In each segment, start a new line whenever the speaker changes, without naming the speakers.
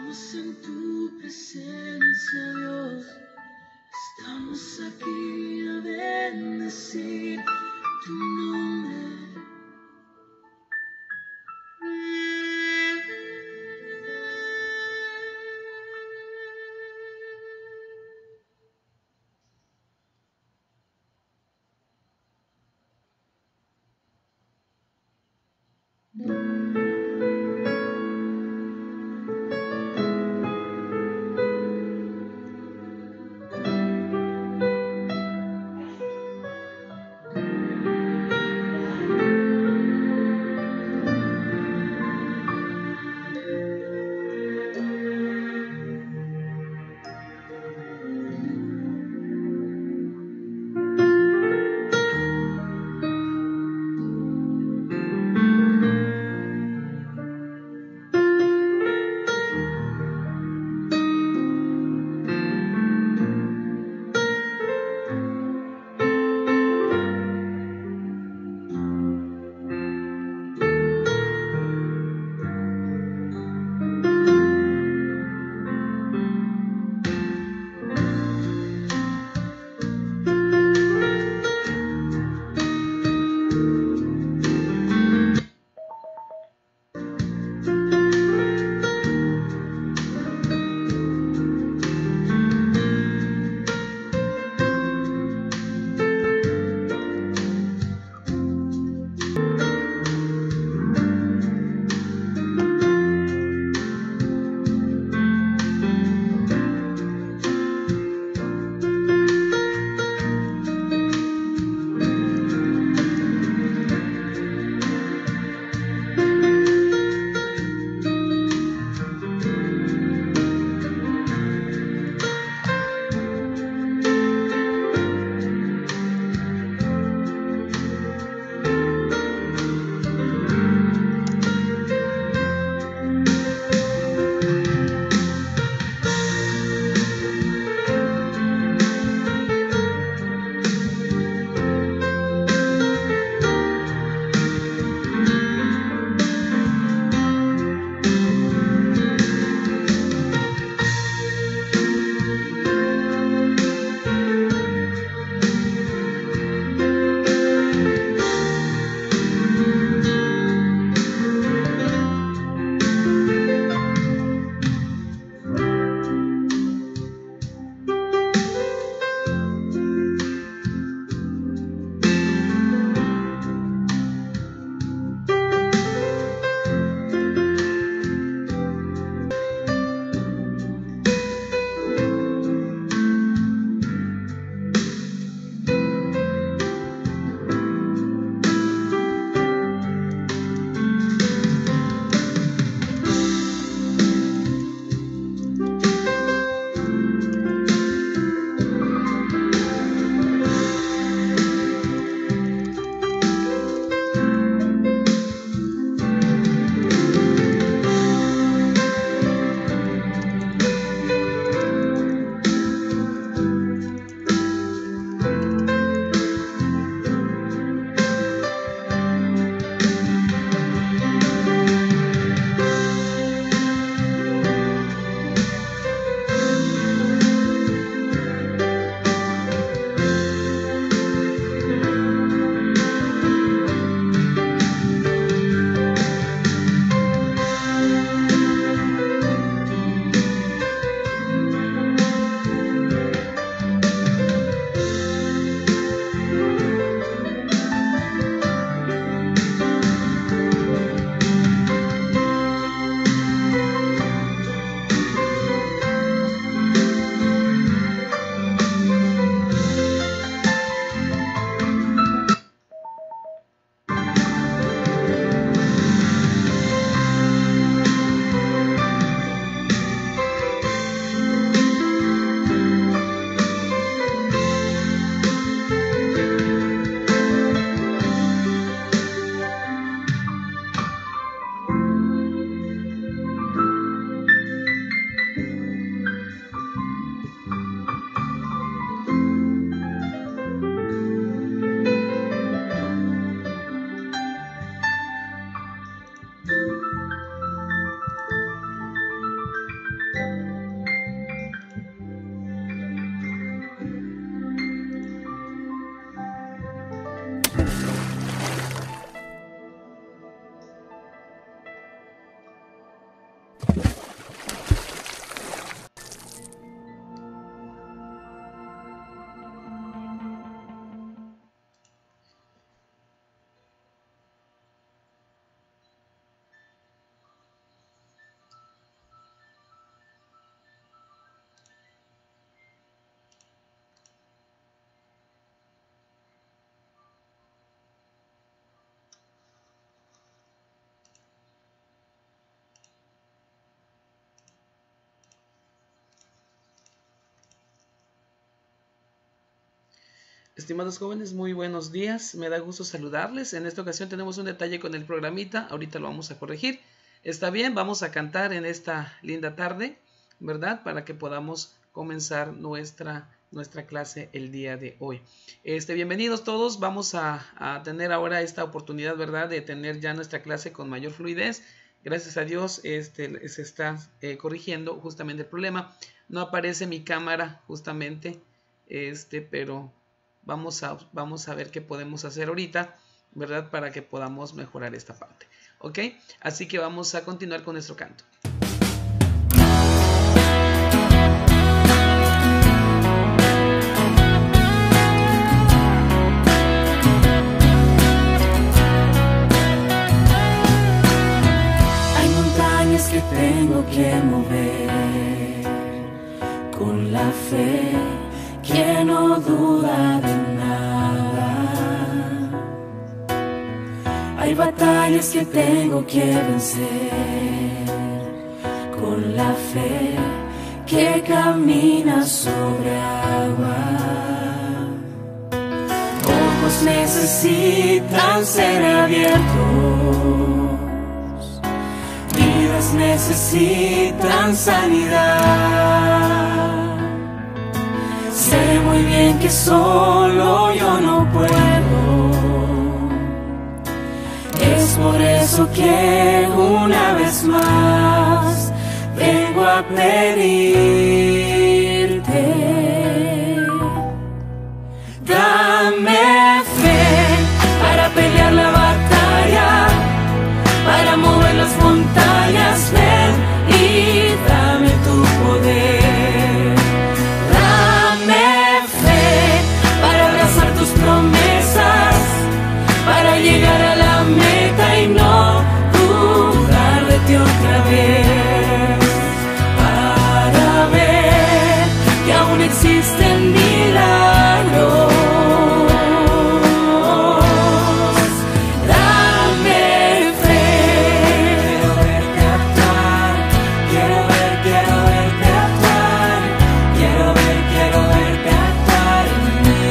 Estamos en tu presencia, Dios. Estamos aquí a bendecir tu nombre. Estimados jóvenes, muy buenos días. Me da gusto saludarles. En esta ocasión tenemos un detalle con el programita. Ahorita lo vamos a corregir. Está bien, vamos a cantar en esta linda tarde, ¿verdad? Para que podamos comenzar nuestra clase el día de hoy. Bienvenidos todos. Vamos a tener ahora esta oportunidad, ¿verdad? De tener ya nuestra clase con mayor fluidez. Gracias a Dios se está corrigiendo justamente el problema. No aparece mi cámara justamente, pero vamos a ver qué podemos hacer ahorita, ¿verdad? Para que podamos mejorar esta parte. ¿Ok? Así que vamos a continuar con nuestro canto.
Hay montañas que tengo que mover con la fe que no duda de nada. Hay batallas que tengo que vencer con la fe que camina sobre agua. Ojos necesitan ser abiertos, vidas necesitan sanidad. Sé muy bien que solo yo no puedo. Es por eso que una vez más vengo a pedirte. Dame fe para pelear la batalla, para mover las montañas, ven y dame tu poder. Dame fe para abrazar tus promesas, para llegar a la meta y no dudar de ti otra vez, para ver que aún existen milagros. Dame fe, quiero verte actuar, quiero verte actuar, quiero verte actuar en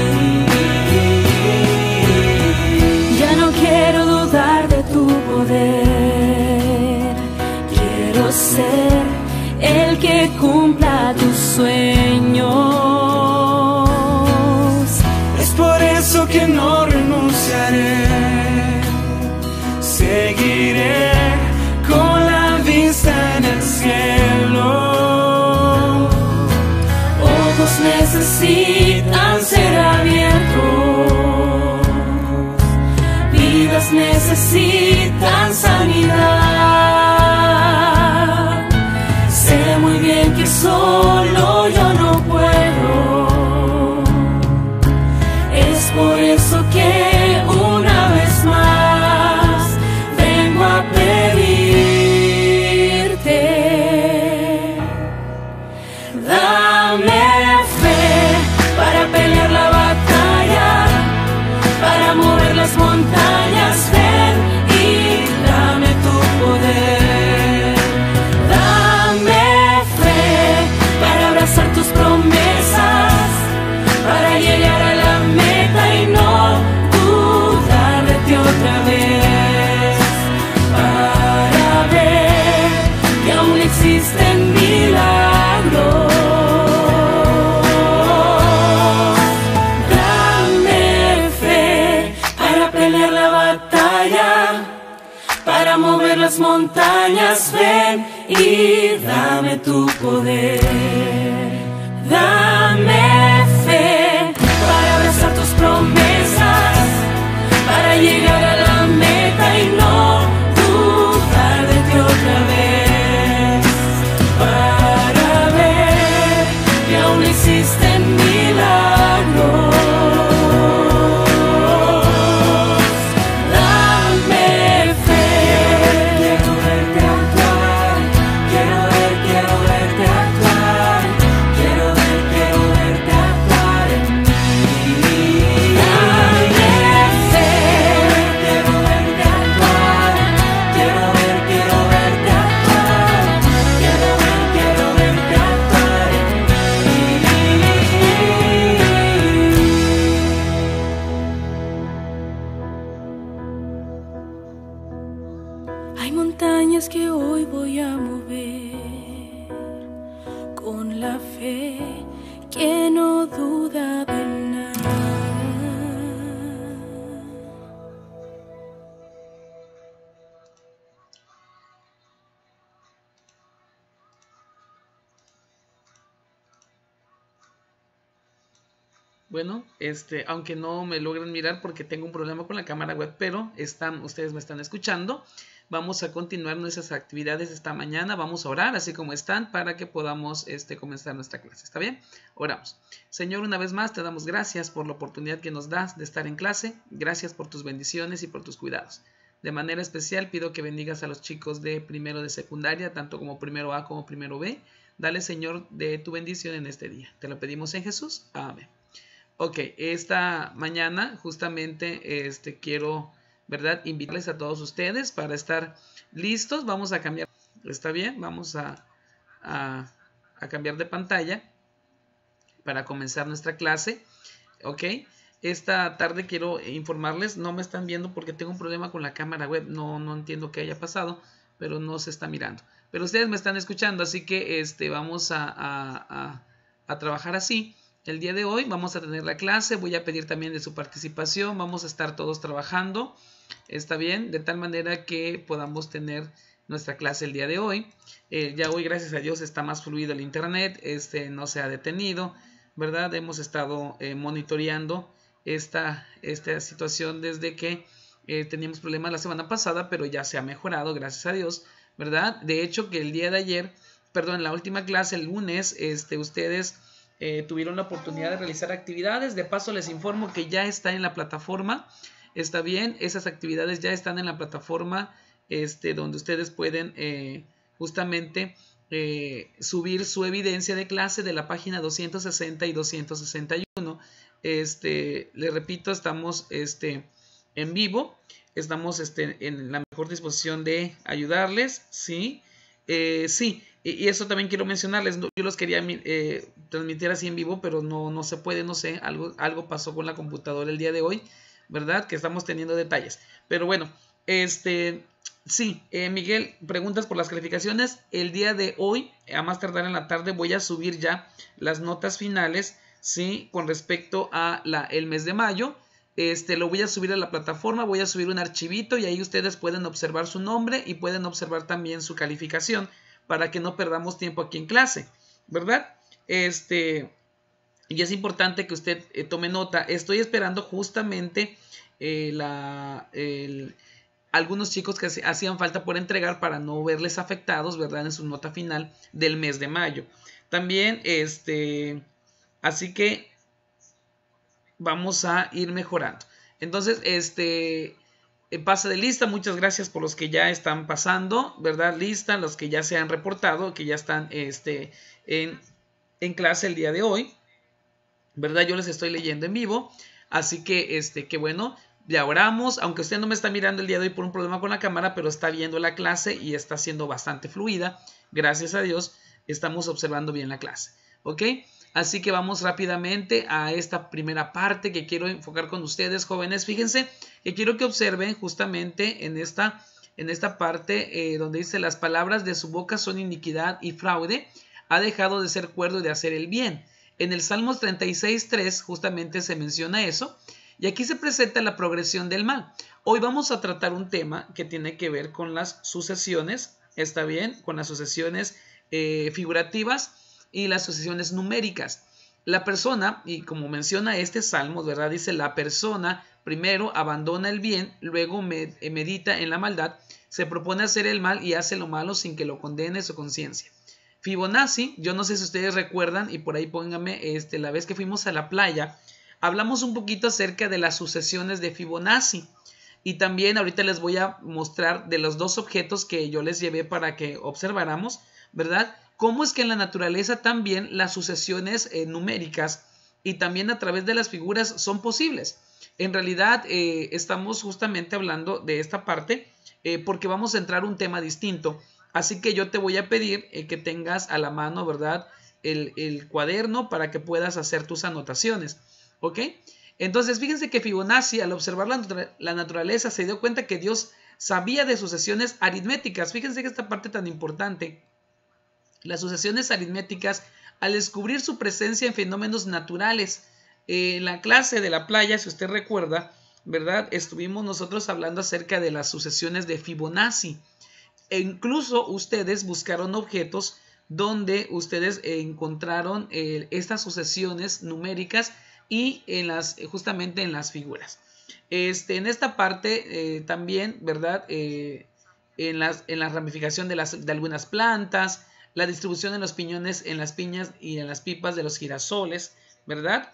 mí. Ya no quiero dudar de tu poder, quiero ser el que cumpla tus sueños. Es por eso que no renunciaré, seguiré con la vista en el cielo. Ojos necesitan ser abiertos, vidas necesitan sanidad. Sé muy bien que solo yo no puedo. Es por eso que una vez más vengo a pedirte. Dame fe para pelear la batalla, para mover las montañas, ven y dame tu poder. Dame fe para abrazar tus promesas, para llegar a la meta y no dudar de ti otra vez, para ver que aún existen milagros. Dame fe para pelear la batalla, para mover las montañas, ven y dame tu poder. Dame fe para abrazar tus promesas, para llegar a la meta y no dudar de ti otra vez, para ver que aún existen milagros. Dame fe, quiero verte actuar, quiero verte actuar, quiero verte con la fe que no duda de nada.
Bueno, aunque no me logran mirar porque tengo un problema con la cámara web, pero ustedes me están escuchando. Vamos a continuar nuestras actividades esta mañana. Vamos a orar así como están para que podamos comenzar nuestra clase. ¿Está bien? Oramos. Señor, una vez más te damos gracias por la oportunidad que nos das de estar en clase. Gracias por tus bendiciones y por tus cuidados. De manera especial pido que bendigas a los chicos de primero de secundaria, tanto como primero A como primero B. Dale, Señor, de tu bendición en este día. Te lo pedimos en Jesús. Amén. Ok, esta mañana justamente quiero, ¿verdad?, invitarles a todos ustedes para estar listos. Vamos a cambiar, ¿está bien? Vamos a cambiar de pantalla para comenzar nuestra clase. Ok, esta tarde quiero informarles, no me están viendo porque tengo un problema con la cámara web. No entiendo qué haya pasado, pero no se está mirando. Pero ustedes me están escuchando, así que vamos a trabajar así. El día de hoy vamos a tener la clase, voy a pedir también de su participación, vamos a estar todos trabajando, está bien, de tal manera que podamos tener nuestra clase el día de hoy. Ya hoy, gracias a Dios, está más fluido el internet, no se ha detenido, ¿verdad? Hemos estado monitoreando esta situación desde que teníamos problemas la semana pasada, pero ya se ha mejorado, gracias a Dios, ¿verdad? De hecho, que el día de ayer, perdón, la última clase, el lunes, ustedes tuvieron la oportunidad de realizar actividades. De paso les informo que ya está en la plataforma. Está bien, esas actividades ya están en la plataforma donde ustedes pueden justamente subir su evidencia de clase de la página 260 y 261. Les repito, estamos en vivo. Estamos en la mejor disposición de ayudarles. Sí, sí. Y eso también quiero mencionarles, yo los quería transmitir así en vivo, pero no se puede, no sé, algo pasó con la computadora el día de hoy, ¿verdad? Que estamos teniendo detalles. Pero bueno, sí, Miguel, preguntas por las calificaciones. El día de hoy, a más tardar en la tarde, voy a subir ya las notas finales, ¿sí? Con respecto a el mes de mayo. Lo voy a subir a la plataforma, voy a subir un archivito y ahí ustedes pueden observar su nombre y pueden observar también su calificación, para que no perdamos tiempo aquí en clase, ¿verdad? Y es importante que usted tome nota. Estoy esperando justamente algunos chicos que hacían falta por entregar para no verles afectados, ¿verdad?, en su nota final del mes de mayo. También, así que vamos a ir mejorando. Entonces, pase de lista, muchas gracias por los que ya están pasando, ¿verdad? Lista, los que ya se han reportado, que ya están en clase el día de hoy, ¿verdad? Yo les estoy leyendo en vivo, así que, que bueno, ya oramos, aunque usted no me está mirando el día de hoy por un problema con la cámara, pero está viendo la clase y está siendo bastante fluida, gracias a Dios, estamos observando bien la clase, ¿ok? Así que vamos rápidamente a esta primera parte que quiero enfocar con ustedes, jóvenes. Fíjense que quiero que observen justamente en esta parte donde dice: las palabras de su boca son iniquidad y fraude, ha dejado de ser cuerdo y de hacer el bien. En el Salmos 36:3 justamente se menciona eso, y aquí se presenta la progresión del mal. Hoy vamos a tratar un tema que tiene que ver con las sucesiones, ¿está bien? Con las sucesiones figurativas y las sucesiones numéricas. La persona, y como menciona este salmo, ¿verdad?, dice: la persona primero abandona el bien, luego medita en la maldad, se propone hacer el mal y hace lo malo sin que lo condene su conciencia. Fibonacci, yo no sé si ustedes recuerdan, y por ahí pónganme, la vez que fuimos a la playa, hablamos un poquito acerca de las sucesiones de Fibonacci. Y también ahorita les voy a mostrar de los dos objetos que yo les llevé para que observáramos, ¿verdad?, cómo es que en la naturaleza también las sucesiones numéricas y también a través de las figuras son posibles. En realidad estamos justamente hablando de esta parte porque vamos a entrar a un tema distinto. Así que yo te voy a pedir que tengas a la mano, ¿verdad?, el cuaderno para que puedas hacer tus anotaciones, ¿ok? Entonces fíjense que Fibonacci, al observar la naturaleza, se dio cuenta que Dios sabía de sucesiones aritméticas. Fíjense que esta parte tan importante. Las sucesiones aritméticas al descubrir su presencia en fenómenos naturales. En la clase de la playa, si usted recuerda, ¿verdad? Estuvimos nosotros hablando acerca de las sucesiones de Fibonacci. E incluso ustedes buscaron objetos donde ustedes encontraron estas sucesiones numéricas y justamente en las figuras. En esta parte también, ¿verdad? En la ramificación de algunas plantas, la distribución de los piñones en las piñas y en las pipas de los girasoles, ¿verdad?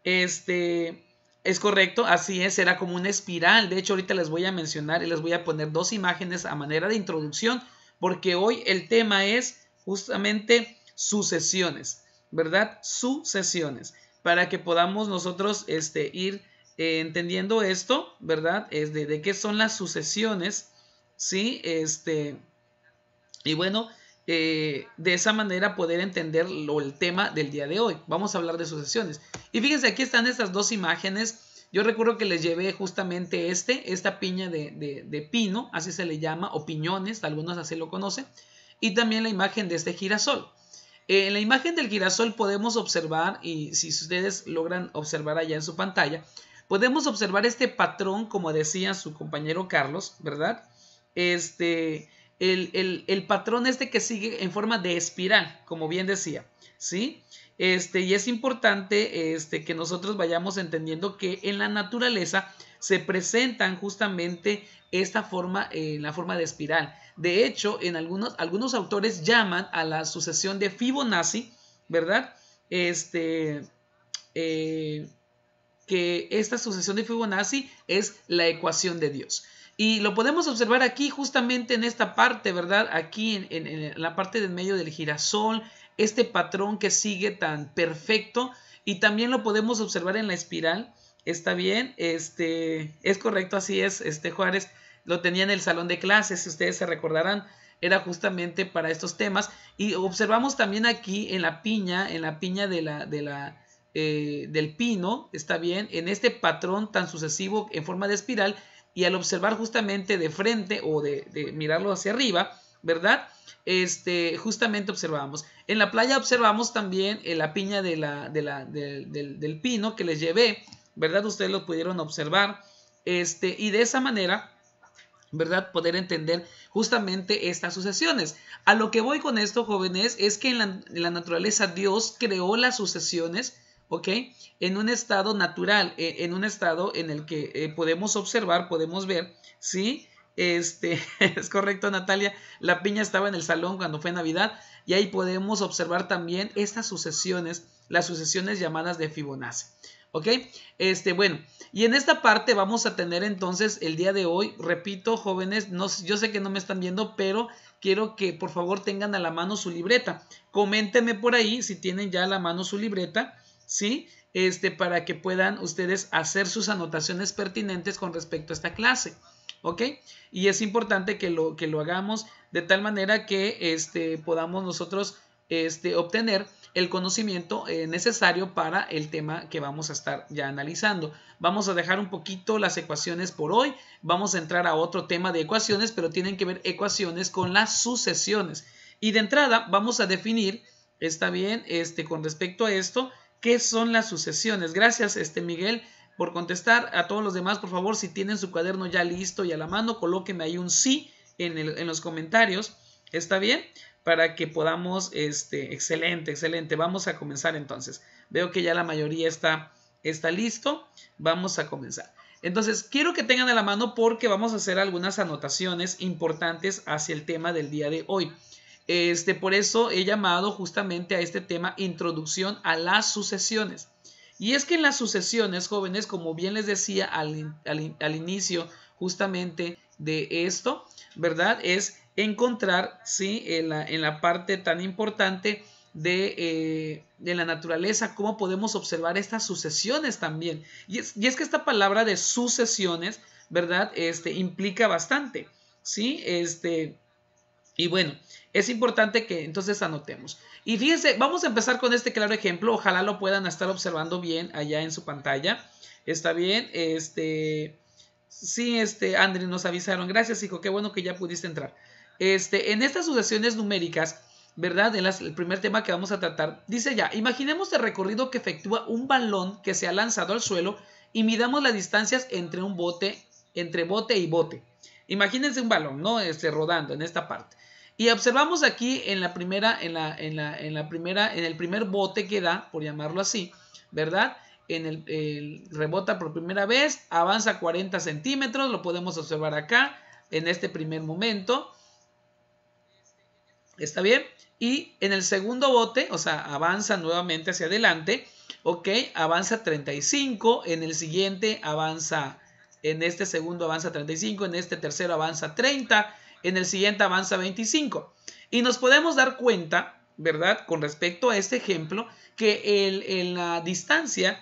Es correcto, así es, era como una espiral. De hecho, ahorita les voy a mencionar y les voy a poner dos imágenes a manera de introducción, porque hoy el tema es justamente sucesiones, ¿verdad? Sucesiones, para que podamos nosotros ir entendiendo esto, ¿verdad? De qué son las sucesiones, ¿sí? Y bueno, de esa manera poder entender el tema del día de hoy. Vamos a hablar de sucesiones. Y fíjense, aquí están estas dos imágenes. Yo recuerdo que les llevé justamente esta piña de pino, así se le llama, o piñones, algunos así lo conocen. Y también la imagen de este girasol. En la imagen del girasol podemos observar, y si ustedes logran observar allá en su pantalla, podemos observar este patrón, como decía su compañero Carlos, ¿verdad? El patrón que sigue en forma de espiral, como bien decía, ¿sí? Y es importante que nosotros vayamos entendiendo que en la naturaleza se presentan justamente esta forma, en la forma de espiral. De hecho, en algunos autores llaman a la sucesión de Fibonacci, ¿verdad? Que esta sucesión de Fibonacci es la ecuación de Dios. Y lo podemos observar aquí justamente en esta parte, ¿verdad? Aquí en la parte del medio del girasol, este patrón que sigue tan perfecto. Y también lo podemos observar en la espiral. ¿Está bien? Es correcto, así es. Juárez lo tenía en el salón de clases, si ustedes se recordarán, era justamente para estos temas. Y observamos también aquí en la piña del pino, ¿está bien? En este patrón tan sucesivo en forma de espiral. Y al observar justamente de frente o de mirarlo hacia arriba, ¿verdad? Justamente observamos. En la playa observamos también la piña del pino que les llevé, ¿verdad? Ustedes lo pudieron observar. Y de esa manera, ¿verdad? Poder entender justamente estas sucesiones. A lo que voy con esto, jóvenes, es que en la naturaleza Dios creó las sucesiones, ¿ok? En un estado natural, en un estado en el que podemos observar, podemos ver, ¿sí? Es correcto, Natalia, la piña estaba en el salón cuando fue Navidad y ahí podemos observar también estas sucesiones, las sucesiones llamadas de Fibonacci, ¿ok? Bueno, y en esta parte vamos a tener entonces el día de hoy, repito, jóvenes, yo sé que no me están viendo, pero quiero que por favor tengan a la mano su libreta. Coméntenme por ahí si tienen ya a la mano su libreta, ¿sí? Para que puedan ustedes hacer sus anotaciones pertinentes con respecto a esta clase, ¿ok? Y es importante que lo hagamos de tal manera que podamos nosotros obtener el conocimiento necesario para el tema que vamos a estar ya analizando. Vamos a dejar un poquito las ecuaciones por hoy, vamos a entrar a otro tema de ecuaciones, pero tienen que ver ecuaciones con las sucesiones. Y de entrada vamos a definir, está bien, con respecto a esto, ¿qué son las sucesiones? Gracias, Miguel, por contestar. A todos los demás, por favor, si tienen su cuaderno ya listo y a la mano, colóquenme ahí un sí en los comentarios. ¿Está bien? Para que podamos, excelente, excelente. Vamos a comenzar entonces. Veo que ya la mayoría está listo. Vamos a comenzar. Entonces, quiero que tengan a la mano porque vamos a hacer algunas anotaciones importantes hacia el tema del día de hoy. Por eso he llamado justamente a este tema Introducción a las sucesiones. Y es que en las sucesiones, jóvenes, como bien les decía al inicio justamente de esto, ¿verdad? Es encontrar, ¿sí? En la parte tan importante de la naturaleza, cómo podemos observar estas sucesiones también. Y es que esta palabra de sucesiones, ¿verdad? Implica bastante, ¿sí? Y bueno, es importante que entonces anotemos. Y fíjense, vamos a empezar con este claro ejemplo. Ojalá lo puedan estar observando bien allá en su pantalla. ¿Está bien? Sí, Andri, nos avisaron. Gracias, hijo. Qué bueno que ya pudiste entrar. En estas sucesiones numéricas ¿verdad? El primer tema que vamos a tratar. Dice ya, imaginemos el recorrido que efectúa un balón que se ha lanzado al suelo y midamos las distancias entre bote y bote. Imagínense un balón, ¿no? Rodando en esta parte. Y observamos aquí en el primer bote que da, por llamarlo así, ¿verdad? Rebota por primera vez, avanza 40 centímetros, lo podemos observar acá, en este primer momento. ¿Está bien? Y en el segundo bote, o sea, avanza nuevamente hacia adelante, ok, avanza 35, en el siguiente avanza, en este segundo avanza 35, en este tercero avanza 30, en el siguiente avanza 25. Y nos podemos dar cuenta, ¿verdad? Con respecto a este ejemplo, que en la distancia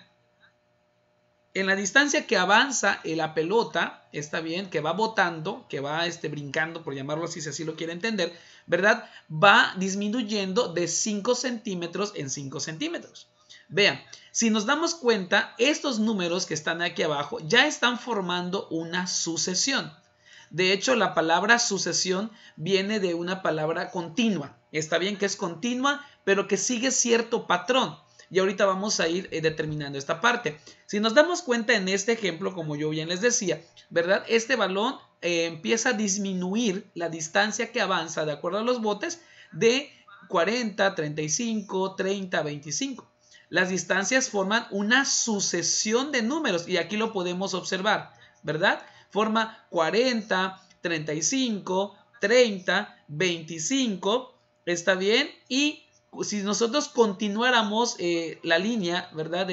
que avanza la pelota, está bien, que va botando, que va brincando, por llamarlo así, si así lo quiere entender, ¿verdad? Va disminuyendo de 5 centímetros en 5 centímetros. Vean, si nos damos cuenta, estos números que están aquí abajo ya están formando una sucesión. De hecho, la palabra sucesión viene de una palabra continua. Está bien que es continua, pero que sigue cierto patrón. Y ahorita vamos a ir determinando esta parte. Si nos damos cuenta en este ejemplo, como yo bien les decía, ¿verdad? Este balón empieza a disminuir la distancia que avanza de acuerdo a los botes de 40, 35, 30, 25. Las distancias forman una sucesión de números y aquí lo podemos observar, ¿verdad? Forma 40, 35, 30, 25, ¿está bien? Y si nosotros continuáramos la línea, ¿verdad?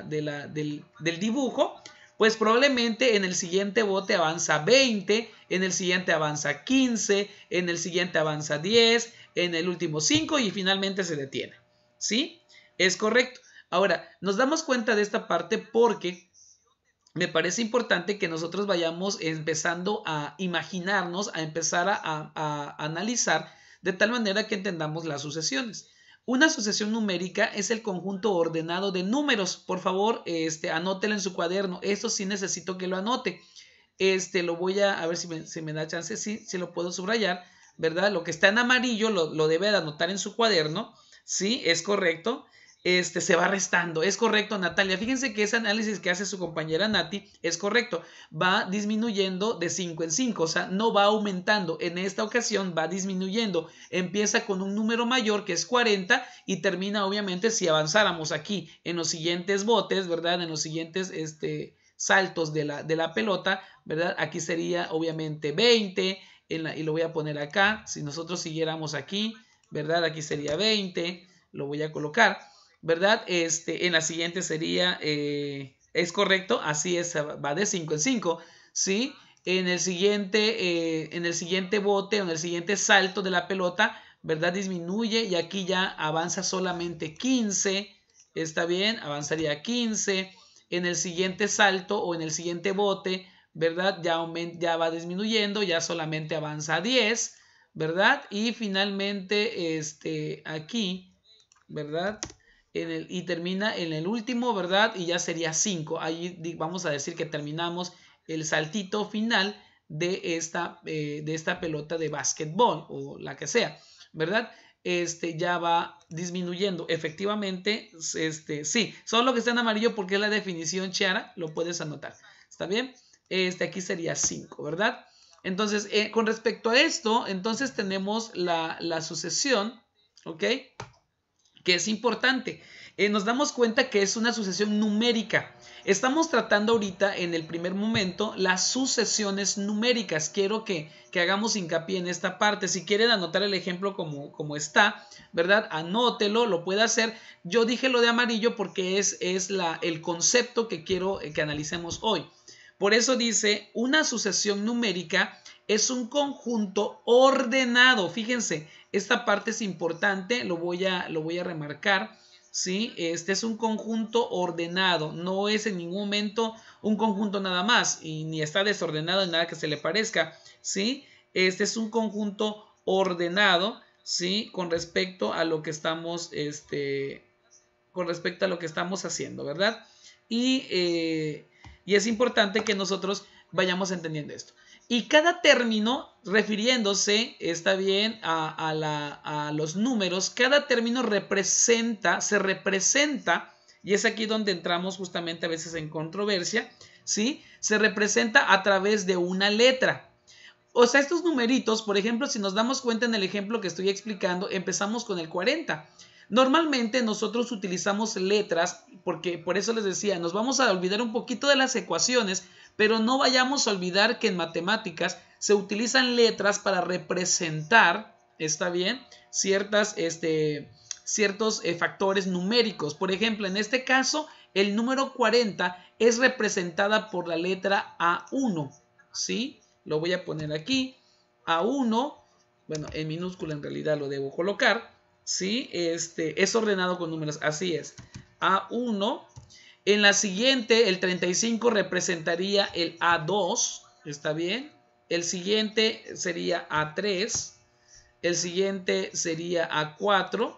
Del dibujo, pues probablemente en el siguiente bote avanza 20, en el siguiente avanza 15, en el siguiente avanza 10, en el último 5 y finalmente se detiene. ¿Sí? Es correcto. Ahora, nos damos cuenta de esta parte porque me parece importante que nosotros vayamos empezando a imaginarnos, a empezar a analizar de tal manera que entendamos las sucesiones. Una sucesión numérica es el conjunto ordenado de números. Por favor, anótelo en su cuaderno. Esto sí necesito que lo anote. Lo voy a ver si me da chance. Sí, lo puedo subrayar, ¿verdad? Lo que está en amarillo lo debe de anotar en su cuaderno. Sí, es correcto. Se va restando. Es correcto, Natalia. Fíjense que ese análisis que hace su compañera Nati es correcto. Va disminuyendo de 5 en 5, o sea, no va aumentando. En esta ocasión va disminuyendo. Empieza con un número mayor que es 40 y termina, obviamente, si avanzáramos aquí en los siguientes botes, ¿verdad? En los siguientes saltos de la pelota, ¿verdad? Aquí sería, obviamente, 20 y lo voy a poner acá. Si nosotros siguiéramos aquí, ¿verdad? Aquí sería 20. Lo voy a colocar, ¿verdad? En la siguiente sería, es correcto, así es, va de 5 en 5, ¿sí? En el siguiente bote o en el siguiente salto de la pelota, ¿verdad? Disminuye y aquí ya avanza solamente 15, ¿está bien? Avanzaría 15. En el siguiente salto o en el siguiente bote, ¿verdad? Ya va disminuyendo, ya solamente avanza 10, ¿verdad? Y finalmente, aquí, ¿verdad? Y termina en el último, ¿verdad? Y ya sería 5. Ahí vamos a decir que terminamos el saltito final de esta pelota de básquetbol o la que sea, ¿verdad? Ya va disminuyendo. Efectivamente, sí, solo que está en amarillo porque es la definición, Chiara, lo puedes anotar. ¿Está bien? Aquí sería 5, ¿verdad? Entonces, con respecto a esto, entonces tenemos la sucesión, ¿ok? Que es importante. Nos damos cuenta que es una sucesión numérica. Estamos tratando ahorita en el primer momento las sucesiones numéricas. Quiero que hagamos hincapié en esta parte. Si quieren anotar el ejemplo como está, ¿verdad? Anótelo, lo puede hacer. Yo dije lo de amarillo porque es el concepto que quiero que analicemos hoy. Por eso dice, una sucesión numérica es un conjunto ordenado. Fíjense, esta parte es importante, lo voy a remarcar, ¿sí? Este es un conjunto ordenado, no es en ningún momento un conjunto nada más, y ni está desordenado ni nada que se le parezca, ¿sí? Este es un conjunto ordenado, ¿sí? Con respecto a lo que estamos, haciendo, ¿verdad? Y es importante que nosotros vayamos entendiendo esto. Y cada término, refiriéndose, está bien, a los números, cada término se representa, y es aquí donde entramos justamente a veces en controversia, ¿sí? Se representa a través de una letra. O sea, estos numeritos, por ejemplo, si nos damos cuenta en el ejemplo que estoy explicando, empezamos con el 40. Normalmente nosotros utilizamos letras, porque por eso les decía, nos vamos a olvidar un poquito de las ecuaciones, pero no vayamos a olvidar que en matemáticas se utilizan letras para representar, ¿está bien?, ciertos factores numéricos. Por ejemplo, en este caso, el número 40 es representada por la letra A1, ¿sí? Lo voy a poner aquí, A1, bueno, en minúscula en realidad lo debo colocar, ¿sí? Es ordenado con números, así es, A1. En la siguiente, el 35 representaría el A2, ¿está bien? El siguiente sería A3, el siguiente sería A4,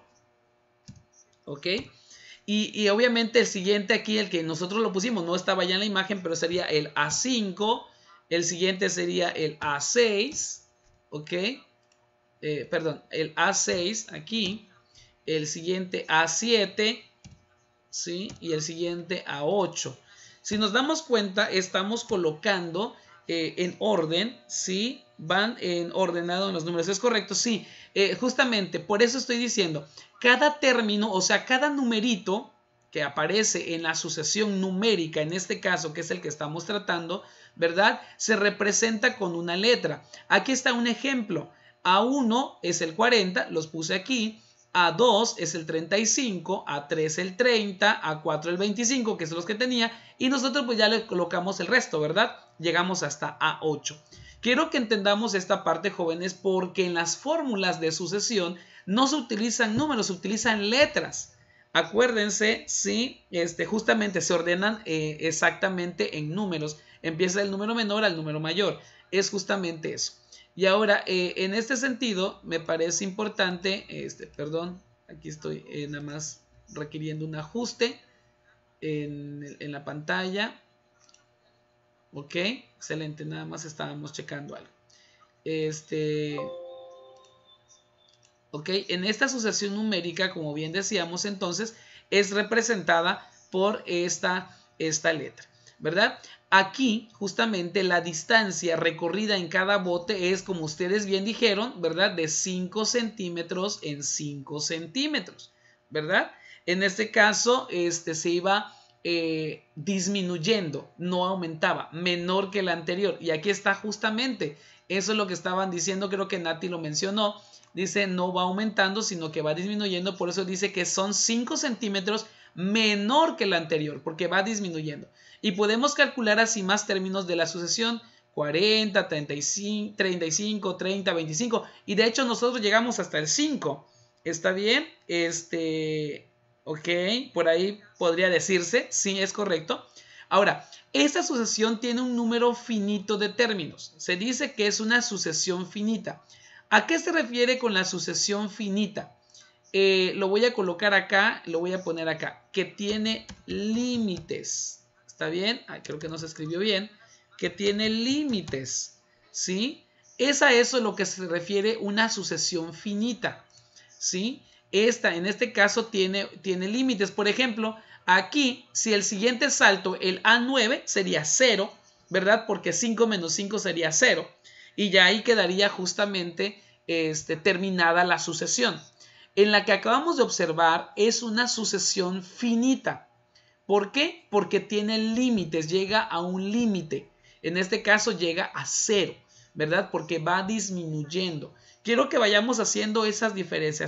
¿ok? Y obviamente el siguiente aquí, el que nosotros lo pusimos, no estaba ya en la imagen, pero sería el A5, el siguiente sería el A6, ¿ok? Perdón, el A6 aquí, el siguiente A7, ¿sí? Y el siguiente A8. Si nos damos cuenta, estamos colocando en orden, ¿sí? Van en ordenado en los números. ¿Es correcto? Sí. Justamente, por eso estoy diciendo, cada término, o sea, cada numerito que aparece en la sucesión numérica, en este caso, que es el que estamos tratando, ¿verdad? Se representa con una letra. Aquí está un ejemplo. A1 es el 40, los puse aquí. A2 es el 35, A3 el 30, A4 el 25, que son los que tenía, y nosotros pues ya le colocamos el resto, ¿verdad? Llegamos hasta A8. Quiero que entendamos esta parte, jóvenes, porque en las fórmulas de sucesión no se utilizan números, se utilizan letras. Acuérdense, sí, justamente se ordenan exactamente en números. Empieza del número menor al número mayor. Es justamente eso. Y ahora, en este sentido, me parece importante, perdón, aquí estoy nada más requiriendo un ajuste en la pantalla. Ok, excelente, nada más estábamos checando algo. Ok, en esta sucesión numérica, como bien decíamos entonces, es representada por esta letra, ¿verdad? Aquí, justamente, la distancia recorrida en cada bote es, como ustedes bien dijeron, ¿verdad? De 5 centímetros en 5 centímetros, ¿verdad? En este caso, se iba disminuyendo, no aumentaba, menor que el anterior. Y aquí está justamente, eso es lo que estaban diciendo, creo que Nati lo mencionó. Dice, no va aumentando, sino que va disminuyendo. Por eso dice que son 5 centímetros menor que el anterior, porque va disminuyendo. Y podemos calcular así más términos de la sucesión, 40, 35, 30, 25. Y de hecho nosotros llegamos hasta el 5. ¿Está bien? Ok, por ahí podría decirse, sí, es correcto. Ahora, esta sucesión tiene un número finito de términos. Se dice que es una sucesión finita. ¿A qué se refiere con la sucesión finita? Lo voy a colocar acá, lo voy a poner acá, que tiene límites. ¿Está bien? Creo que no se escribió bien. Que tiene límites, ¿sí? Eso es lo que se refiere una sucesión finita, ¿sí? En este caso tiene límites. Por ejemplo, aquí, si el siguiente salto, el A9, sería 0, ¿verdad? Porque 5 menos 5 sería 0. Y ya ahí quedaría justamente terminada la sucesión. En la que acabamos de observar es una sucesión finita. ¿Por qué? Porque tiene límites, llega a un límite. En este caso llega a 0, ¿verdad? Porque va disminuyendo. Quiero que vayamos haciendo esa diferencia,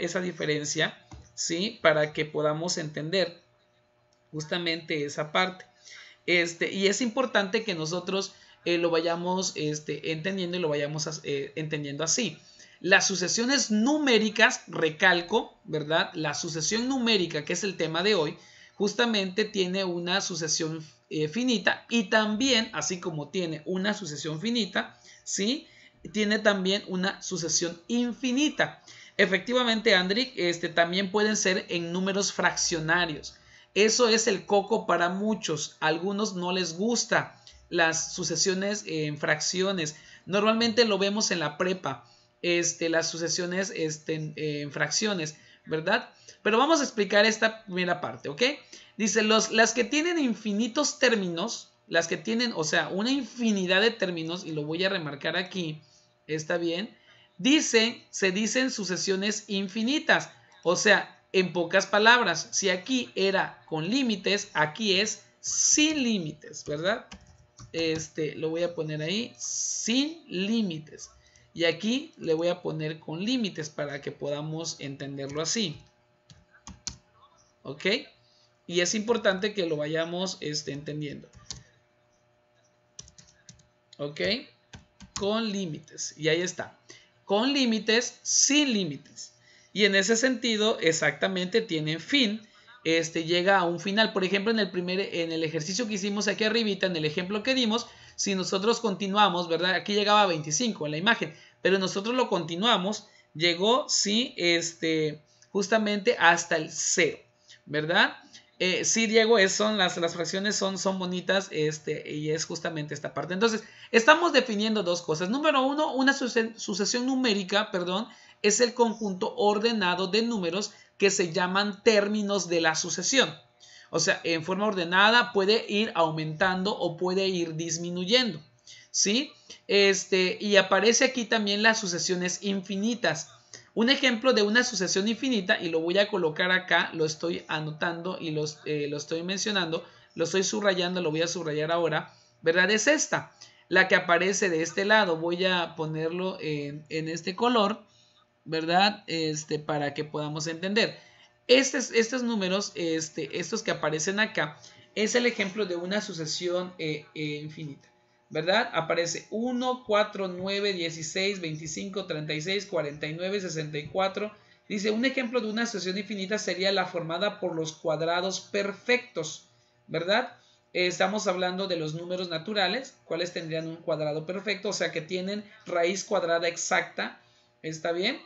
¿sí? Para que podamos entender justamente esa parte. Y es importante que nosotros lo vayamos entendiendo y lo vayamos entendiendo así. Las sucesiones numéricas, recalco, ¿verdad? La sucesión numérica, que es el tema de hoy, justamente tiene una sucesión finita, y también, así como tiene una sucesión finita, ¿sí? Tiene también una sucesión infinita. Efectivamente, Andrick, también pueden ser en números fraccionarios. Eso es el coco para muchos. A algunos no les gusta las sucesiones en fracciones. Normalmente lo vemos en la prepa, las sucesiones en fracciones, ¿verdad? Pero vamos a explicar esta primera parte, ¿ok? Dice, las que tienen infinitos términos, las que tienen, o sea, una infinidad de términos, y lo voy a remarcar aquí, ¿está bien? Se dicen sucesiones infinitas, o sea, en pocas palabras, si aquí era con límites, aquí es sin límites, ¿verdad? Lo voy a poner ahí, sin límites. Y aquí le voy a poner con límites para que podamos entenderlo así. ¿Ok? Y es importante que lo vayamos entendiendo. ¿Ok? Con límites. Y ahí está. Con límites, sin límites. Y en ese sentido, exactamente tienen fin. Llega a un final. Por ejemplo, en el ejercicio que hicimos aquí arribita, en el ejemplo que dimos, si nosotros continuamos, ¿verdad? Aquí llegaba a 25 en la imagen, pero nosotros lo continuamos, llegó, sí, justamente hasta el 0, ¿verdad? Sí, Diego, son las fracciones son bonitas, y es justamente esta parte. Entonces, estamos definiendo dos cosas. Número uno, una sucesión numérica, perdón, es el conjunto ordenado de números que se llaman términos de la sucesión. O sea, en forma ordenada puede ir aumentando o puede ir disminuyendo, ¿sí? Y aparece aquí también las sucesiones infinitas. Un ejemplo de una sucesión infinita, y lo voy a colocar acá, lo estoy anotando y lo estoy mencionando, lo estoy subrayando, lo voy a subrayar ahora, ¿verdad? Es esta, la que aparece de este lado. Voy a ponerlo en este color, ¿verdad? Para que podamos entender. Estos números, estos que aparecen acá, es el ejemplo de una sucesión infinita, ¿verdad? Aparece 1, 4, 9, 16, 25, 36, 49, 64. Dice, un ejemplo de una sucesión infinita sería la formada por los cuadrados perfectos, ¿verdad? Estamos hablando de los números naturales, cuáles tendrían un cuadrado perfecto, o sea que tienen raíz cuadrada exacta, ¿está bien?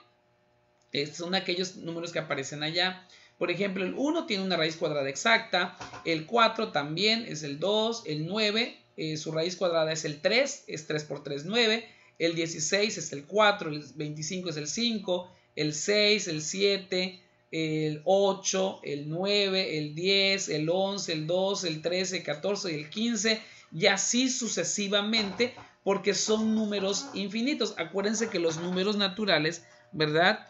Son aquellos números que aparecen allá. Por ejemplo, el 1 tiene una raíz cuadrada exacta, el 4 también es el 2, el 9, su raíz cuadrada es el 3, es 3 por 3, 9, el 16 es el 4, el 25 es el 5, el 6, el 7, el 8, el 9, el 10, el 11, el 12, el 13, el 14 y el 15, y así sucesivamente, porque son números infinitos. Acuérdense que los números naturales, ¿verdad?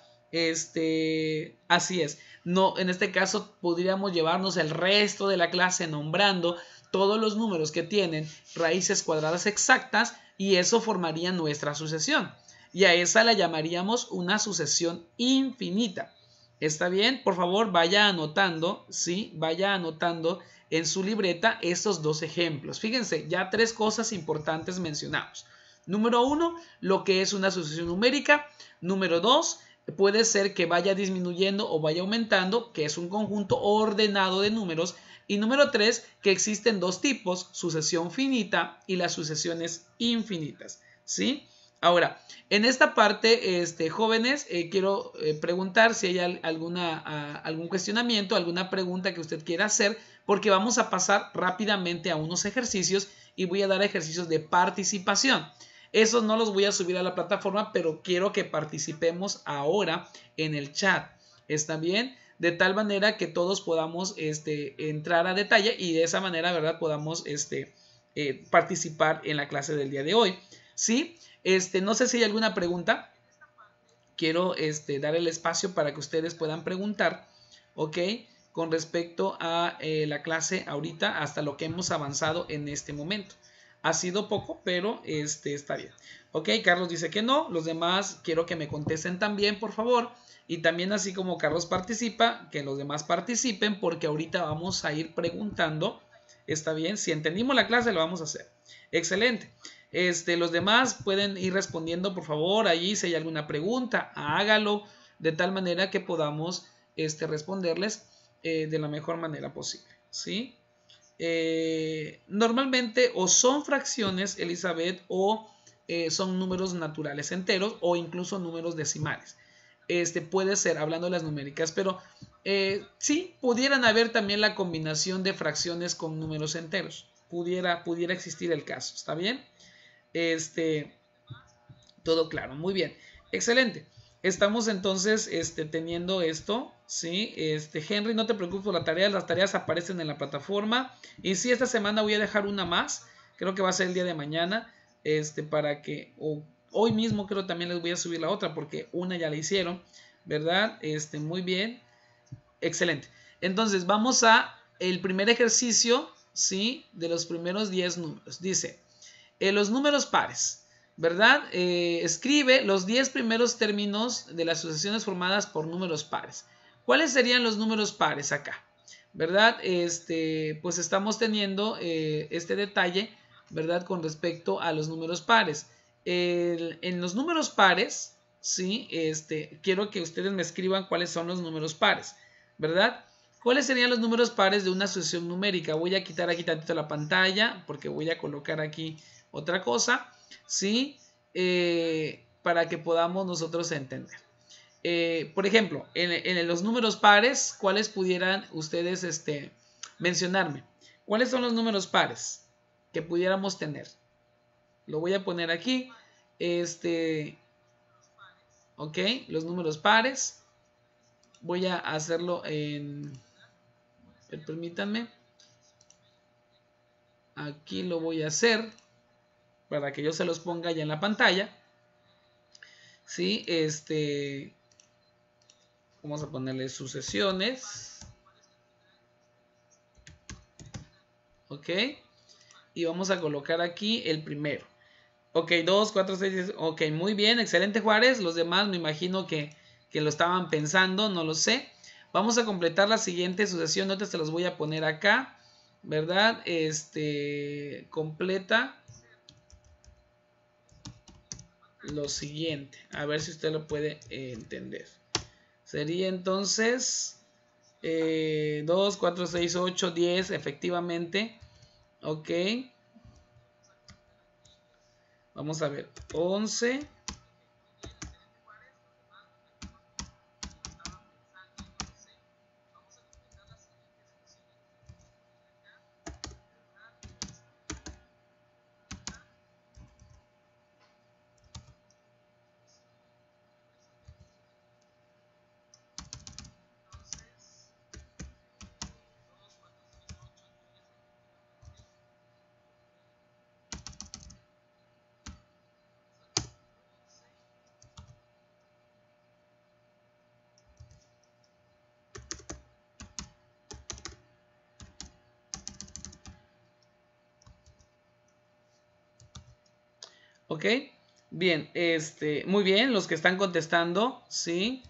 Así es. No, en este caso podríamos llevarnos el resto de la clase nombrando todos los números que tienen raíces cuadradas exactas, y eso formaría nuestra sucesión. Y a esa la llamaríamos una sucesión infinita. ¿Está bien? Por favor, vaya anotando, ¿sí? Vaya anotando en su libreta estos dos ejemplos. Fíjense, ya tres cosas importantes mencionamos. Número uno, lo que es una sucesión numérica. Número dos, puede ser que vaya disminuyendo o vaya aumentando, que es un conjunto ordenado de números. Y número 3, que existen dos tipos, sucesión finita y las sucesiones infinitas, ¿sí? Ahora, en esta parte, jóvenes, quiero preguntar si hay algún cuestionamiento, alguna pregunta que usted quiera hacer, porque vamos a pasar rápidamente a unos ejercicios y voy a dar ejercicios de participación. Esos no los voy a subir a la plataforma, pero quiero que participemos ahora en el chat. ¿Está bien? De tal manera que todos podamos entrar a detalle y de esa manera, ¿verdad? Podamos participar en la clase del día de hoy. ¿Sí? No sé si hay alguna pregunta. Quiero dar el espacio para que ustedes puedan preguntar, ¿ok? Con respecto a la clase ahorita, hasta lo que hemos avanzado en este momento. Ha sido poco, pero está bien. Ok, Carlos dice que no. Los demás quiero que me contesten también, por favor. Y también, así como Carlos participa, que los demás participen, porque ahorita vamos a ir preguntando. Está bien, si entendimos la clase lo vamos a hacer. Excelente. Los demás pueden ir respondiendo, por favor. Allí si hay alguna pregunta, hágalo de tal manera que podamos responderles de la mejor manera posible. ¿Sí? Normalmente o son fracciones, Elizabeth, o son números naturales enteros o incluso números decimales. Puede ser, hablando de las numéricas, pero sí, pudieran haber también la combinación de fracciones con números enteros. pudiera existir el caso. ¿Está bien? Todo claro, muy bien. Excelente. Estamos entonces teniendo esto, ¿sí? Henry, no te preocupes por la tarea, las tareas aparecen en la plataforma. Y sí, esta semana voy a dejar una más, creo que va a ser el día de mañana, para que, o hoy mismo creo también les voy a subir la otra, porque una ya la hicieron, ¿verdad? Muy bien, excelente. Entonces, vamos a el primer ejercicio, ¿sí? De los primeros 10 números. Dice, los números pares, ¿verdad? Escribe los 10 primeros términos de las sucesiones formadas por números pares. ¿Cuáles serían los números pares acá? ¿Verdad? Pues estamos teniendo este detalle, ¿verdad? Con respecto a los números pares. En los números pares, ¿sí? Quiero que ustedes me escriban cuáles son los números pares, ¿verdad? ¿Cuáles serían los números pares de una sucesión numérica? Voy a quitar aquí tantito la pantalla porque voy a colocar aquí otra cosa, ¿sí? Para que podamos nosotros entender. Por ejemplo, en los números pares, ¿cuáles pudieran ustedes mencionarme? ¿Cuáles son los números pares que pudiéramos tener? Lo voy a poner aquí. Ok, los números pares. Voy a hacerlo en... Permítanme. Aquí lo voy a hacer para que yo se los ponga ya en la pantalla. Sí, vamos a ponerle sucesiones. Ok. Y vamos a colocar aquí el primero. Ok, 2, 4, 6, 10. Ok, muy bien, excelente Juárez. Los demás me imagino que lo estaban pensando, no lo sé. Vamos a completar la siguiente sucesión. Ahorita se los voy a poner acá, ¿verdad? Completa lo siguiente. A ver si usted lo puede entender. Sería entonces 2, 4, 6, 8, 10, efectivamente. Ok. Vamos a ver. 11. Ok, bien, muy bien, los que están contestando, sí.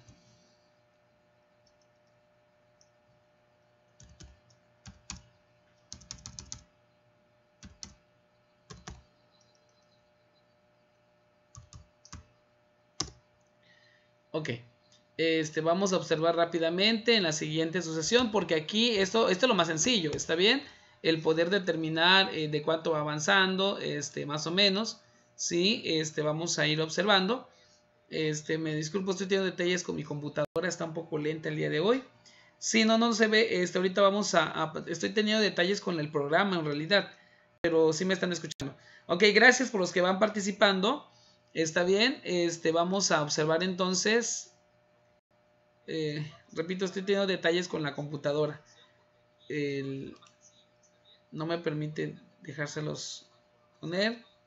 Ok, vamos a observar rápidamente en la siguiente sucesión, porque aquí esto es lo más sencillo, ¿está bien? El poder determinar de cuánto va avanzando, más o menos, sí, vamos a ir observando. Me disculpo, estoy teniendo detalles con mi computadora, está un poco lenta el día de hoy. Sí, no se ve, ahorita vamos estoy teniendo detalles con el programa en realidad, pero sí me están escuchando. Ok, gracias por los que van participando. Está bien, vamos a observar entonces. Repito, estoy teniendo detalles con la computadora. No me permite dejárselos poner.